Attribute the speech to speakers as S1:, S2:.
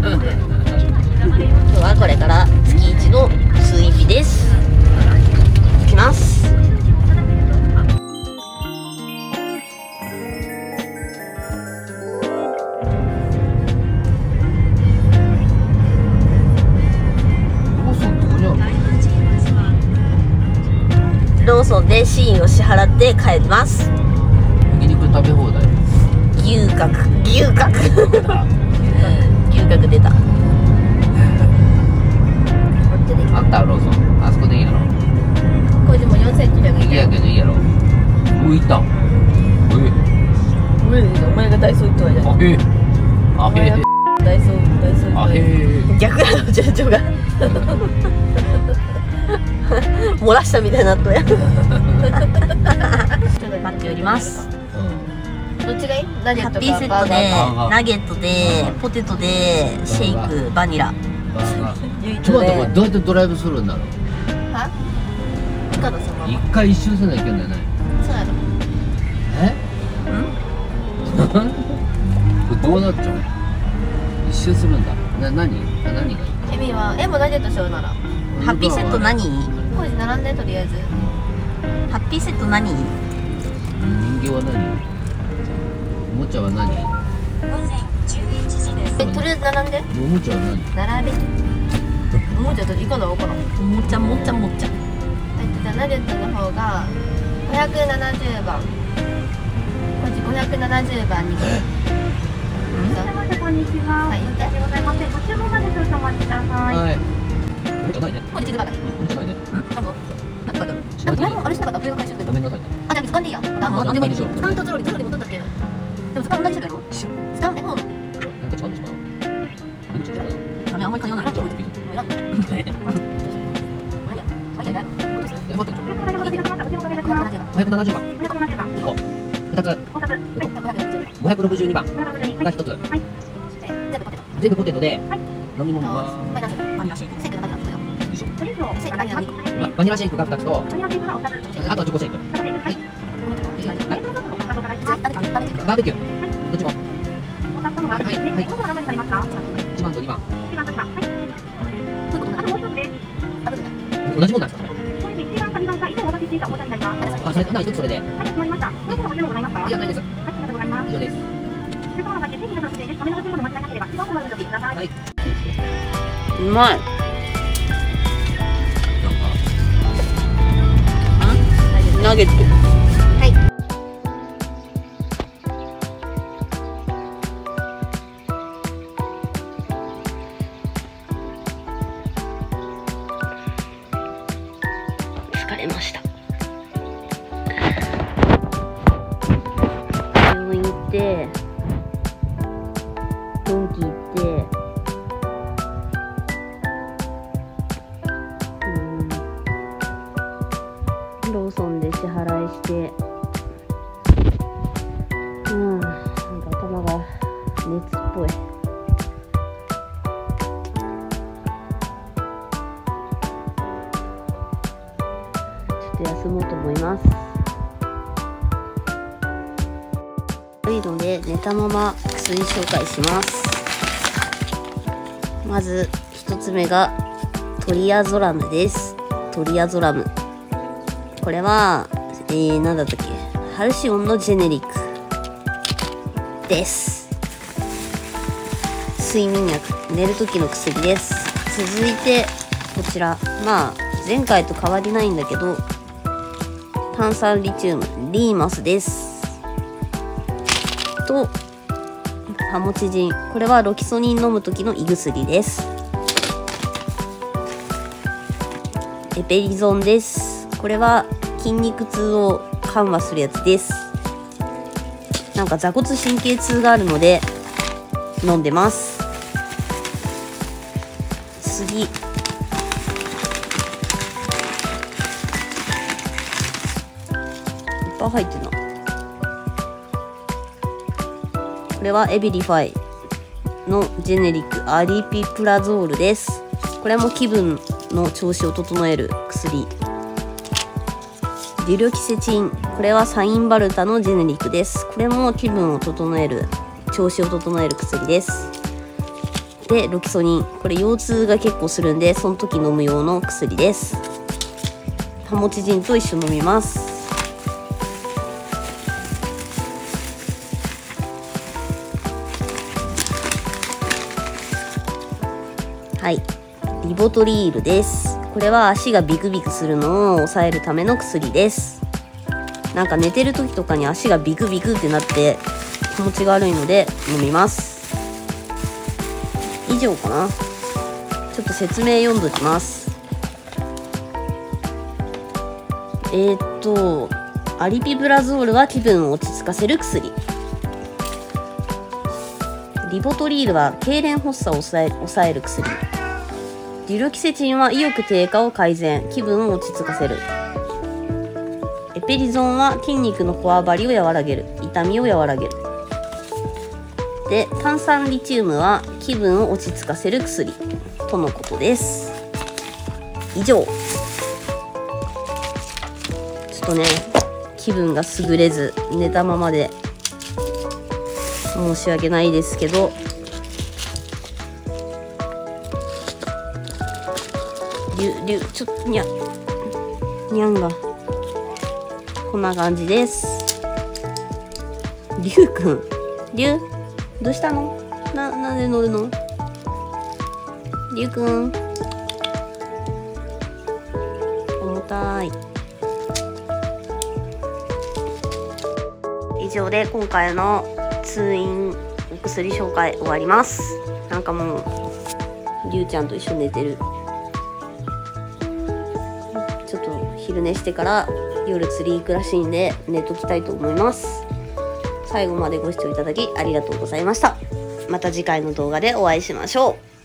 S1: 日はこれから月1の水日です。着きます。ローソンでシーンを支払って帰ります。
S2: 焼肉食べ放題。
S1: 牛角牛角出た。
S2: あったローソン。あそこでいいやろ。
S1: これでも4900円。
S2: いいやけどいいやろ。浮いた。
S1: お前がダイソー行ったわじゃん。
S2: あへえ。
S1: ダイソー
S2: あへえ。
S1: 逆やろ、順調が漏らしたみたいになっとやちょっと買っております。どっちがいい？ナゲットハッピーセットでナゲットでポテトでシェイクバニラ。
S2: ちょっと待って、これどうやってドライブスルーになるの？
S1: は？
S2: 一回一周せないけんだよね。
S1: そうやろ。
S2: これどうなっちゃう？一周するんだ。何がいい？
S1: エミはもナゲットしようなら。ハッピーセット何？工事並んでとりあえず。ハッピーセット何？
S2: 人形は何？おもちゃは何？
S1: 午前11時です。とりあえず並んで。
S2: おもちゃは何？
S1: 並べ。おもちゃといかなわからん。おもちゃ。じゃあナゲットの方が570番。工事570番に。こんにちは。はい。ございません。ご注文まで少々お待ちください。はい。おもちゃないね。これチーズバーガー。おもちゃないね。あれしなかった。ごめんなさい。あ、じゃあ使んでいいや。なんでもいいでしょ。スタンとゾロリも取ったっけ。でもスタン同じだけど。スタンなんか違うんですか。あんまり買わない。570番。2つ。562番が1つ。全部ポテトで飲み物はバニラシェイク。バニラシェイクが2つと、あとはチョコシェイク。はい。バーベキュー。どっちも。はい。1番と2番。同じものなんですか？あ、それな、1つそれで。いや、ないです。以上です。はい。うまい。ナゲット。はい。疲れました。病院行って、ドンキ行って。ローソンで支払いして、なんか頭が熱っぽい。ちょっと休もうと思います。というので寝たまま薬紹介します。まず1つ目がトリアゾラムです。トリアゾラム、これは、なんだったっけ、ハルシオンのジェネリックです。睡眠薬、寝る時の薬です。続いてこちら、まあ前回と変わりないんだけど、炭酸リチウムリーマスですと、ハモチジン、これはロキソニン飲む時の胃薬です。エペリゾンです。これは筋肉痛を緩和するやつです。なんか座骨神経痛があるので飲んでます。次、いっぱい入ってるな。これはエビリファイのジェネリックアリピプラゾールです。これも気分の調子を整える薬。デュロキセチン、これはサインバルタのジェネリックです。これも気分を整える、調子を整える薬です。 でロキソニン、これ腰痛が結構するんでその時飲む用の薬です。タモチジンと一緒に飲みます。はい、リボトリールです。これは足がビクビクするのを抑えるための薬です。なんか寝てる時とかに足がビクビクってなって気持ちが悪いので飲みます。以上かな。ちょっと説明読んどきます。アリピブラゾールは気分を落ち着かせる薬。リボトリールは痙攣発作を抑える薬。デュロキセチンは意欲低下を改善、気分を落ち着かせる。エペリゾンは筋肉のこわばりを和らげる、痛みを和らげる。で、炭酸リチウムは気分を落ち着かせる薬とのことです。以上。ちょっとね、気分が優れず寝たままで申し訳ないですけど、ちょっとにゃんがこんな感じです。りゅうくん、どうしたの？なんで乗るの？りゅうくん、重たい。以上で今回の通院お薬紹介終わります。なんかもうりゅうちゃんと一緒に寝てる。ちょっと昼寝してから夜釣り行くらしいんで寝ときたいと思います。最後までご視聴いただきありがとうございました。また次回の動画でお会いしましょう。